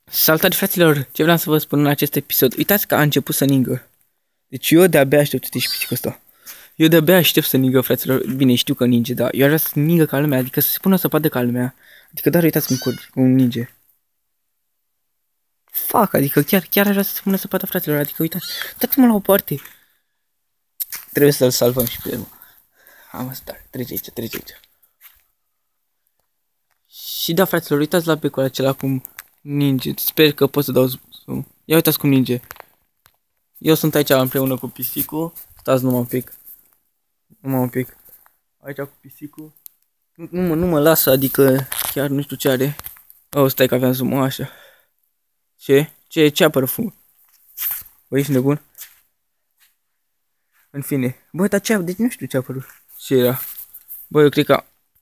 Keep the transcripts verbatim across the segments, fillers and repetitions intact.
Salutare fraților, ce vreau să vă spun în acest episod. Uitați că a început să ningă. Deci eu de-abia aștept, uite și pisicul ăsta. Eu de-abia aștept să ningă, fraților. Bine, știu că ninge, dar eu aș vrea să ningă ca lumea, adică să se pună să padă ca lumea. Adică doar uitați cum curg, cum ninge. Fac, adică chiar, chiar aș vrea să se pună să padă, fraților. Adică uitați, dați-mă la o parte. Trebuie să-l salvăm și pe el. Am asta, trece aici, trece aici. Și da, fraților, uitați la becul acela cum ninge. Sper că pot să dau zoom. Ia uitați cum ninge. Eu sunt aici împreună cu pisicul. Stați numai un pic. Numai un pic. Aici cu pisicul. Nu, nu, mă, nu mă lasă, adică chiar nu știu ce are. Oh, stai că aveam zoom, așa. Ce? Ce? Ce apără fum? Băi, ești nebun? În fine. Băi, dar ce? Deci nu știu ce a apărut. Ce era? Băi, eu cred că...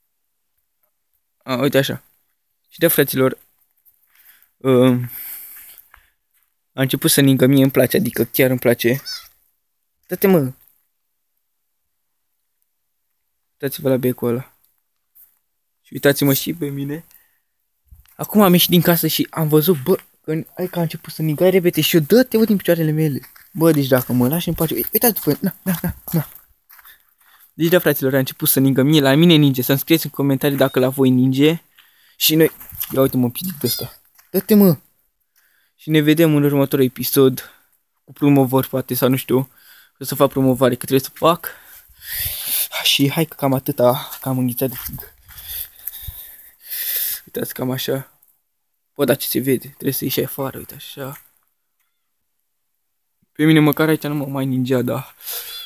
A, uite așa. Și da, fraților. Uh, a început să ningă, mie îmi place, adică chiar îmi place. Dă-te, mă. Uitați-vă la becul ăla. Și uitați-mă și pe mine. Acum am ieșit din casă și am văzut, bă, că, ai că a început să ningă repede și eu dă-te, văd din picioarele mele. Bă, deci dacă mă lași în pace, uitați-vă, na, na, na, na. Deci da, fraților, a început să ningă, mie, la mine ninge, să-mi scrieți în comentarii dacă la voi ninge. Și noi, ia uite-mă pidic de ăsta. Dă-te, mă. Și ne vedem în următorul episod cu promovări, poate, sau nu știu. O să fac promovare, că trebuie să fac. Și hai că cam atâta, că am înghițat de frig. Uitați, cam așa. Bă, dar ce se vede? Trebuie să ieși afară, uite așa. Pe mine măcar aici nu mă mai ningea, dar...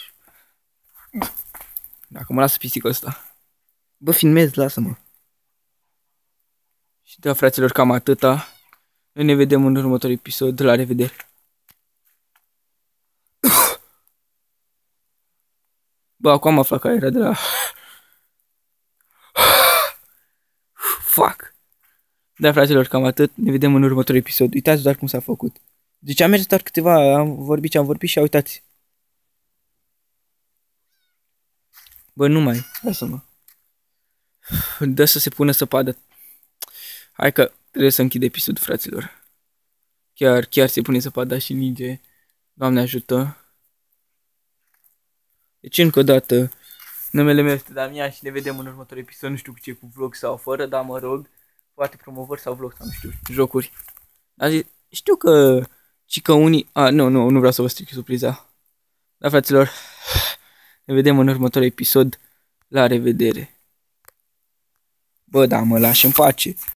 Dacă mă lasă pisicul ăsta. Bă, filmez, lasă-mă. Și da, fraților, cam atâta. Noi ne vedem în următorul episod. La revedere! Bă, acum am aflat că era de la... Fuck! Da, fraților, cam atât. Ne vedem în următorul episod. Uitați doar cum s-a făcut. Deci am mers doar câteva... Am vorbit ce am vorbit și uitați. Bă, nu mai. Lasă-mă. Dă să se pună să padă. Hai că trebuie să închid episodul, fraților. Chiar, chiar se pune să padă și ninge. Doamne ajută. Deci încă o dată, numele meu este Damian și ne vedem în următorul episod. Nu știu cu ce, cu vlog sau fără, dar mă rog. Poate promovări sau vlog sau nu știu, jocuri. Dar zi, știu că și că unii... A, nu, nu, nu vreau să vă stric surpriza. Da, fraților, ne vedem în următorul episod. La revedere. Bă, da, mă lași în pace.